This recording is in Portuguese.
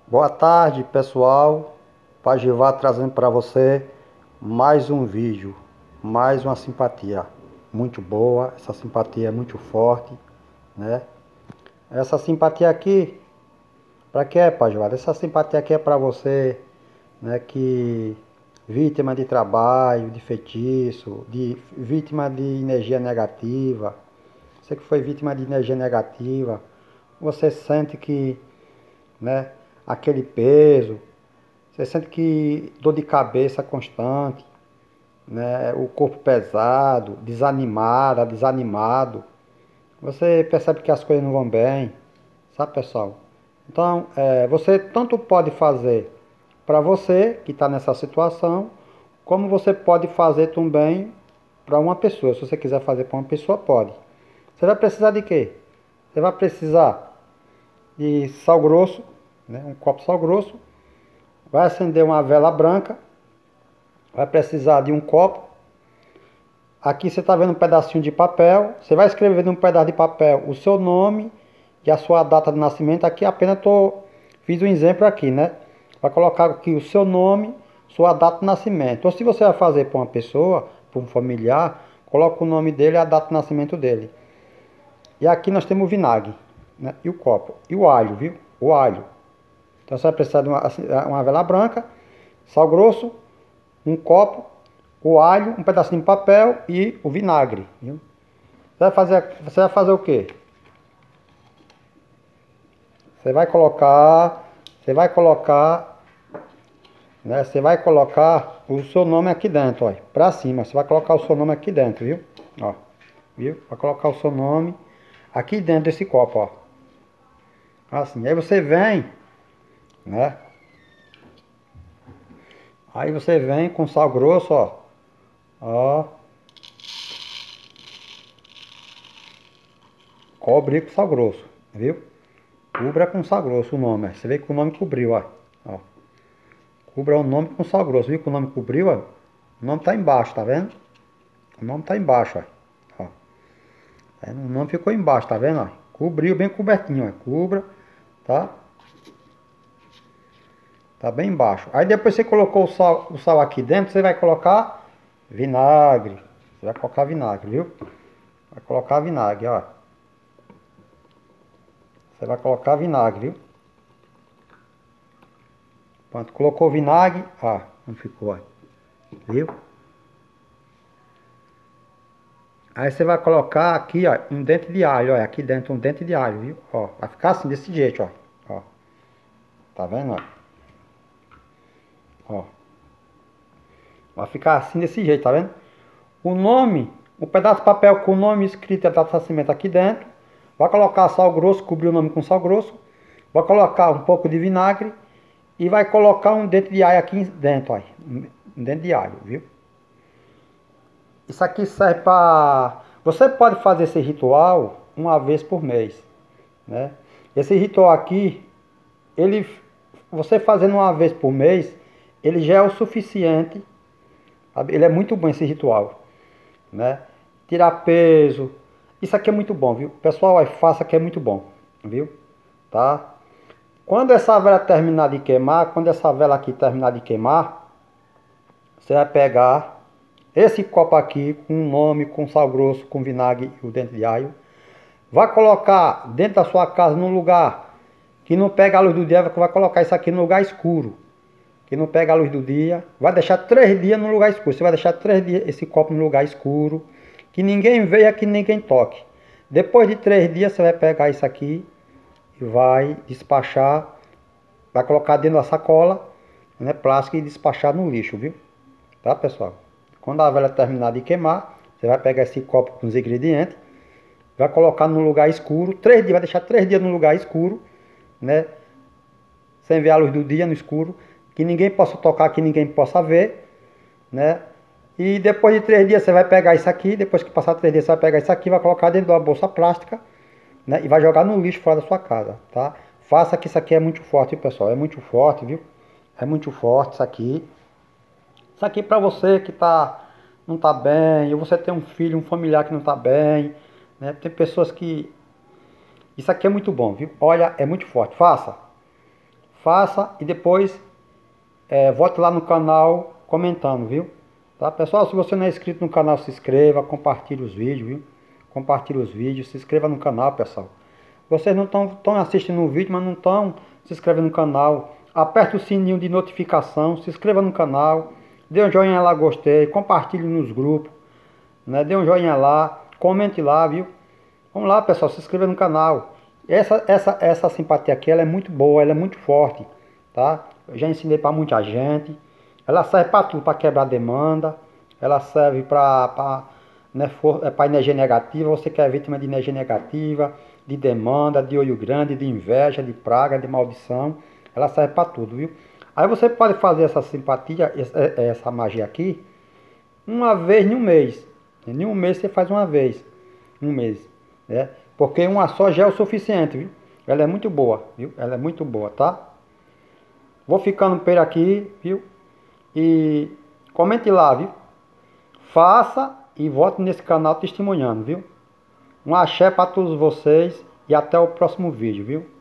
Boa tarde, pessoal. Pajivar trazendo para você mais um vídeo, mais uma simpatia muito boa. Essa simpatia é muito forte, né? Essa simpatia aqui, para que é, Pajivar? Essa simpatia aqui é para você, né, que vítima de trabalho, de feitiço, de vítima de energia negativa. Você que foi vítima de energia negativa, você sente que, né, aquele peso. Você sente que dor de cabeça constante, né? O corpo pesado, desanimado. Você percebe que as coisas não vão bem, sabe, pessoal? Então, você tanto pode fazer para você que está nessa situação, como você pode fazer também para uma pessoa. Se você quiser fazer para uma pessoa, pode. Você vai precisar de quê? Você vai precisar de sal grosso, né? Um copo de sal grosso. Vai acender uma vela branca. Vai precisar de um copo. Aqui você está vendo um pedacinho de papel. Você vai escrever num pedaço de papel o seu nome e a sua data de nascimento. Aqui apenas fiz um exemplo aqui, né? Vai colocar aqui o seu nome, sua data de nascimento. Ou se você vai fazer para uma pessoa, para um familiar, coloca o nome dele e a data de nascimento dele. E aqui nós temos o vinagre, né? E o copo. E o alho, viu? O alho. Então você vai precisar de uma vela branca, sal grosso, um copo, o alho, um pedacinho de papel e o vinagre. Viu? Você vai fazer o quê? Você vai colocar o seu nome aqui dentro, ó, pra cima. Você vai colocar o seu nome aqui dentro, viu? Ó, viu? Vai colocar o seu nome aqui dentro desse copo, ó. Assim, aí você vem, né? Aí você vem com sal grosso, ó. Ó. Cobre com sal grosso, viu? Cubra com sal grosso o nome. Você vê que o nome cobriu, ó. Ó. Cubra o nome com sal grosso, viu que o nome cobriu, ó? O nome tá embaixo, tá vendo? O nome tá embaixo, ó. O nome ficou embaixo, tá vendo, ó? Cobriu bem cobertinho, ó. Cubra, tá? Tá bem embaixo. Aí depois você colocou o sal aqui dentro, você vai colocar vinagre. Você vai colocar vinagre, viu? Vai colocar vinagre, ó. Você vai colocar vinagre, viu? Pronto, colocou vinagre. Ah, não ficou, ó. Viu? Aí você vai colocar aqui, ó, um dente de alho, ó. Aqui dentro um dente de alho, viu? Ó, vai ficar assim, desse jeito, ó. Ó. Tá vendo, ó? Ó. Vai ficar assim, desse jeito, tá vendo? O nome, um pedaço de papel com o nome escrito e a data de nascimento aqui dentro. Vai colocar sal grosso, cobrir o nome com sal grosso. Vai colocar um pouco de vinagre. E vai colocar um dente de alho aqui dentro, ó. Um dente de alho, viu? Isso aqui serve para... Você pode fazer esse ritual uma vez por mês, né? Esse ritual aqui, você fazendo uma vez por mês, ele já é o suficiente. Sabe? Ele é muito bom esse ritual, né? Tirar peso. Isso aqui é muito bom, viu? Pessoal, faça que é muito bom, viu? Tá? Quando essa vela terminar de queimar, quando essa vela aqui terminar de queimar, você vai pegar esse copo aqui com o nome, com sal grosso, com vinagre e o dente de alho. Vai colocar dentro da sua casa num lugar que não pega a luz do dia, vai colocar isso aqui no lugar escuro. Que não pega a luz do dia. Vai deixar 3 dias no lugar escuro. Você vai deixar 3 dias esse copo no lugar escuro. Que ninguém veja, que ninguém toque. Depois de 3 dias você vai pegar isso aqui e vai despachar. Vai colocar dentro da sacola, né, plástica, e despachar no lixo, viu? Tá, pessoal? Quando a vela terminar de queimar, você vai pegar esse copo com os ingredientes, vai colocar no lugar escuro, 3 dias, vai deixar 3 dias no lugar escuro, né? Sem ver a luz do dia, no escuro, que ninguém possa tocar, que ninguém possa ver, né? E depois de 3 dias você vai pegar isso aqui, depois que passar 3 dias você vai pegar isso aqui, vai colocar dentro de uma bolsa plástica, né? E vai jogar no lixo fora da sua casa, tá? Faça que isso aqui é muito forte, viu, pessoal? É muito forte, viu? É muito forte isso aqui. Isso aqui pra você que não tá bem, ou você tem um filho, um familiar que não tá bem, né? Tem pessoas que... Isso aqui é muito bom, viu? Olha, é muito forte. Faça. faça e depois volte lá no canal comentando, viu? Tá, pessoal? Se você não é inscrito no canal, se inscreva, compartilhe os vídeos, viu? Compartilhe os vídeos, se inscreva no canal, pessoal. Vocês não estão assistindo o vídeo, mas não estão se inscrevendo no canal. Aperte o sininho de notificação, se inscreva no canal, dê um joinha lá, gostei, compartilhe nos grupos, né? Dê um joinha lá, comente lá, viu? Vamos lá, pessoal, se inscreva no canal. Essa simpatia aqui, ela é muito boa, ela é muito forte, tá? Eu já ensinei para muita gente. Ela serve para tudo, para quebrar demanda. Ela serve para energia negativa. Você que é vítima de energia negativa, de demanda, de olho grande, de inveja, de praga, de maldição. Ela serve para tudo, viu? Aí você pode fazer essa simpatia, essa magia aqui, uma vez em um mês. Em um mês você faz uma vez. Um mês, né? Porque uma só já é o suficiente, viu? Ela é muito boa, viu? Ela é muito boa, tá? Vou ficando por aqui, viu? E comente lá, viu? Faça e volte nesse canal testemunhando, viu? Um axé para todos vocês e até o próximo vídeo, viu?